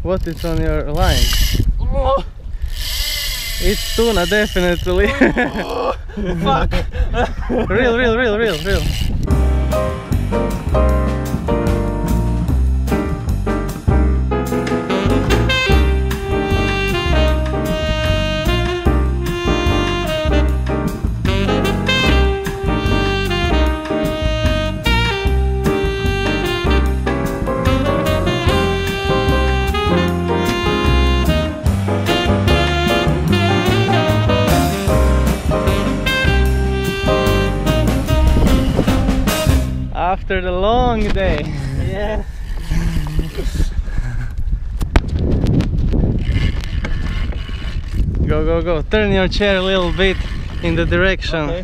What is on your line? Oh, It's tuna, definitely. fuck! Real. After the long day. Yeah. Go. Turn your chair a little bit in the direction. Okay.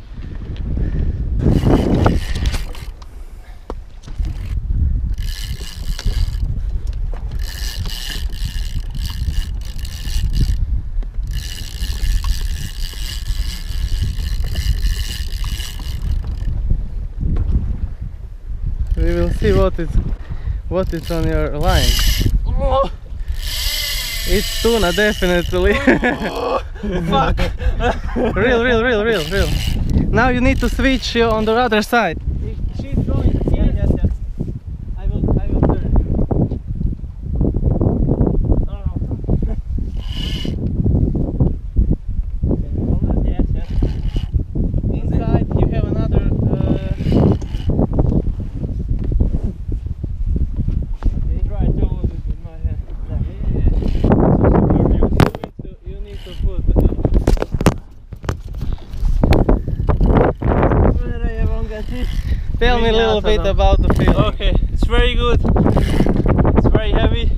We will see what is on your line. Oh, It's tuna, definitely. fuck! Real. Now you need to switch on the other side. She's going here. Yes. I will turn. Oh. Yes. Inside you have another. Try to hold it with my hand. You need to put. Tell me a little bit about the feeling. Okay, it's very good. It's very heavy.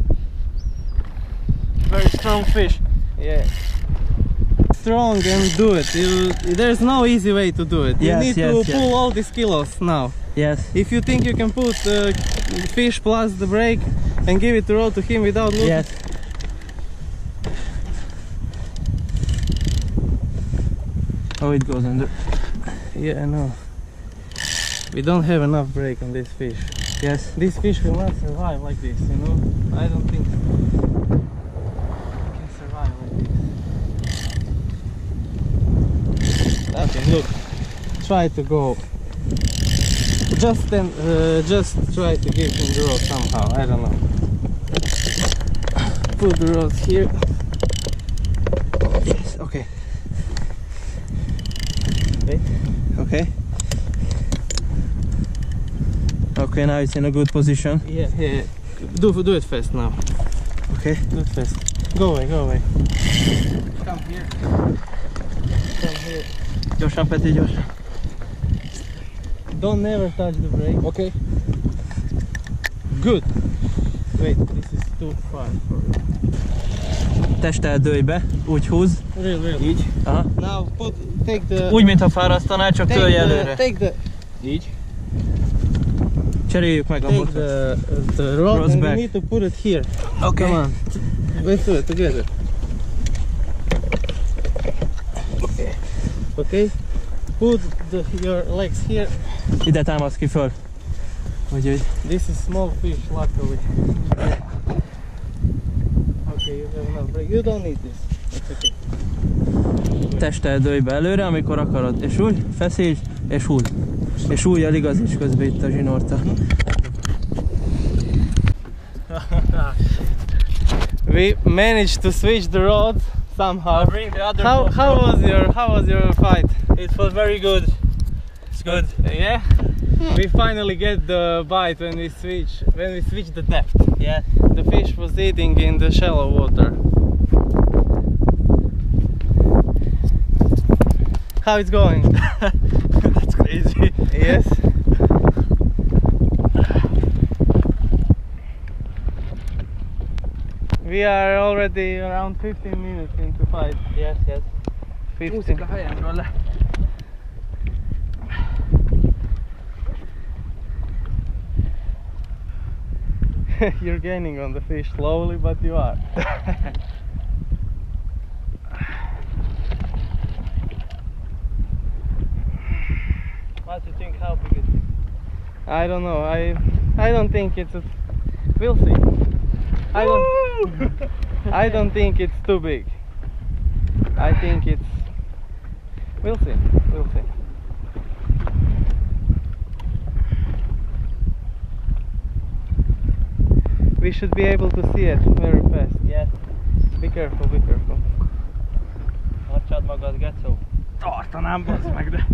Very strong fish. Yeah. Strong and do it. There's no easy way to do it. You Yes, need yes, to pull all these kilos now. Yes. If you think you can put fish plus the brake and give it the road to him without looking. Yes. Oh, it goes under. Yeah, I know. We don't have enough brake on this fish. Yes. This fish will not survive like this, you know? I don't think so. It can survive like this. Okay, look. Try to go. Just try to give him the rod somehow. I don't know. Put the rod here. Yes, okay. Wait. Okay. Okay, now it's in a good position. Yeah. Do it fast now. Okay. Do it fast. Go away. Come here. Come here. Gyorsan, Peti, gyorsan. Don't never touch the brake. Okay. Good. Wait, this is too far for you. Testtel dőj be, úgy húz. Real. Így. Aha. Now take the. Úgy, mintha fárasztanál, csak tölj előre. Take the. Így. Cseréljük meg a Take botot. the rod Rod's and back. you need to put it here. Okay. Come on. Let's do it together. Okay. Put your legs here. Ide támasz ki föl. Úgyhogy. This is small fish, luckily. Okay, you have enough brake. You don't need this. It's okay. Testtel dőj be előre, amikor akarod. És úgy, feszíts, és húz. És ujjal igazíts közben itt a zsinórta. We managed to switch the rods somehow. Bring the other How was your fight? It was very good. It's good. Yeah? We finally get the bite when we switch the depth. Yeah. The fish was eating in the shallow water. How it's going? That's crazy. Yes? We are already around 15 minutes into fight. Yes. 15. You're gaining on the fish slowly, but you are. What do you think? How big it is? I don't know. I don't think it's a... We'll see. I don't think it's too big. I think it's... We'll see. We'll see. We should be able to see it very fast. Yes. Be careful, be careful. Tartsad magad, Gecó. Tartanám, bazd meg, de...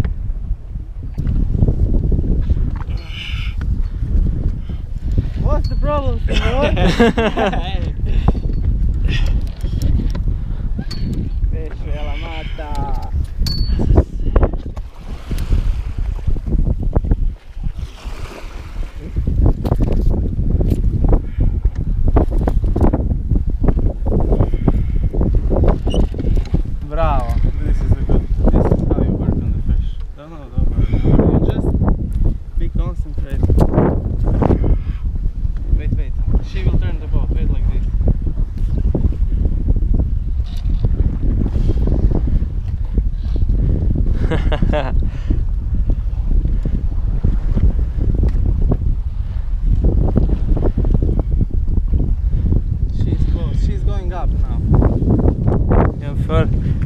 What's the problem, Simon? Pesce alla matta. Bravo. This is how you work on the fish. Don't worry. You just be concentrated. Wait. She will turn the boat. Wait like this. She's close. She's going up now. Jön föl.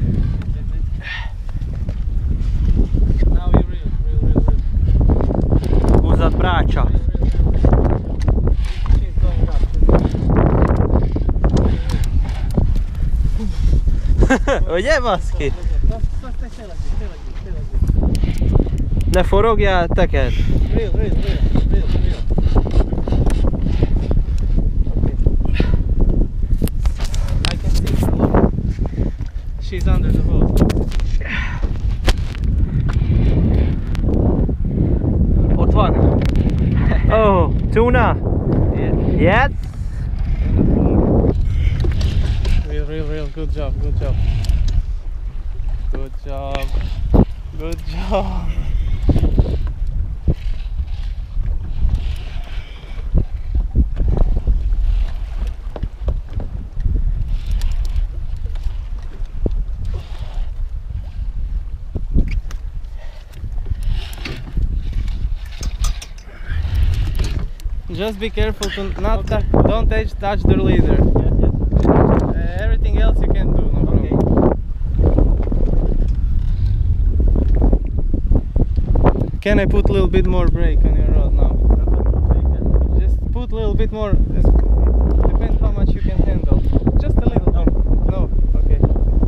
Now you reel. Húzzad brácsa. She's going up. Ugye, baszki? Stay like this. Ne forogjál, tekerd. Reel. Okay. I can see her, look. She's under the boat. Ott van. Oh, tuna. Yes. Real. Good job. Just be careful to not don't touch the leader. Everything else you can do, no problem. Can I put a little bit more brake on your rod now? Just put a little bit more. Depends how much you can handle. Just a little. No. Okay.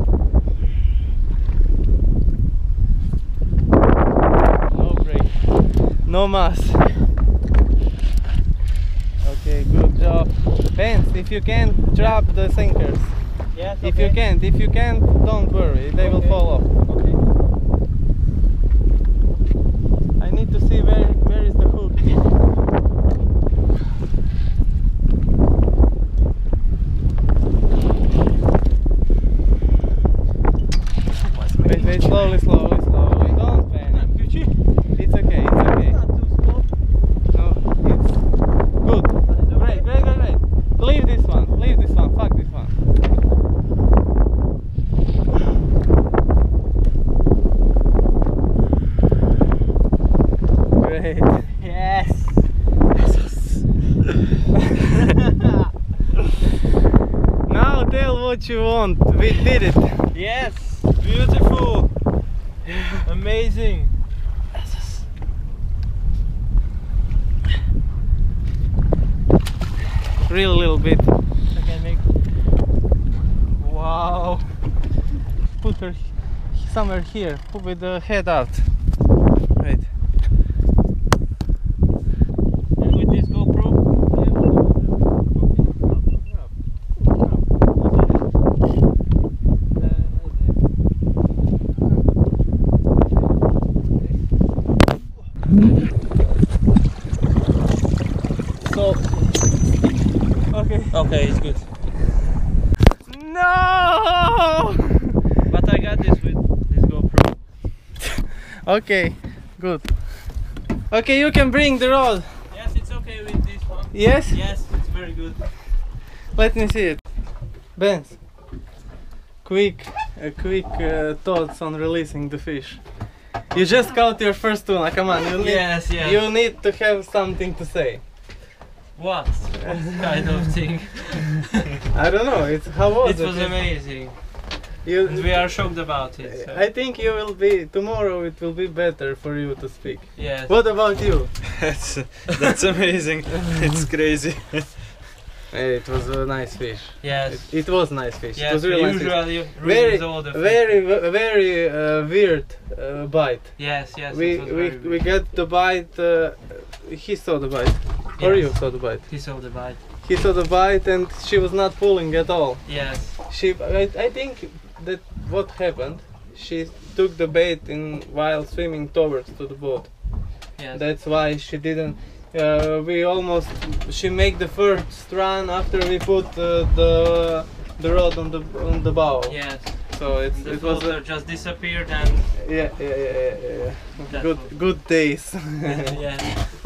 No brake. No mass. Okay, good job. Vance, if you can, drop the sinkers. Yes, If you can't, don't worry, they will fall off. Okay. I need to see where is the hook. Wait, slowly. Don't panic. It's okay. No, it's good. Great. Leave this one. Fuck this one. Great. Yes. Now tell what you want. We did it. Yes. Beautiful. Amazing. Reel a little bit. Okay, make. Wow. Put her somewhere here. Put with the head out. Wait. And with this GoPro. So. Okay, it's good. No! But I got this with this GoPro. Okay, good. Okay, you can bring the rod. Yes, it's okay with this one. Yes? Yes, it's very good. Let me see it. Benz, quick thoughts on releasing the fish. You just caught your first tuna, come on, you need to have something to say. What kind of thing? I don't know. How was It it? was amazing. You, And we are shocked about it. So. I think you will be tomorrow. It will be better for you to speak. Yes. What about you? That's amazing. It's crazy. It was a nice fish. Yes. It was nice fish. It Yes. was We really nice fish. usually Very, release all the fish. very weird bite. Yes. Yes. We it was very we good. got the bite. He saw the bite, or Yes. you saw the bite. He saw the bite. He saw the bite, and she was not pulling at all. Yes. I think that what happened. She took the bait in while swimming towards to the boat. Yes. That's why she didn't. She made the first run after we put the rod on the bow. Yes. So The it was floater just disappeared and yeah. That Good days. yes.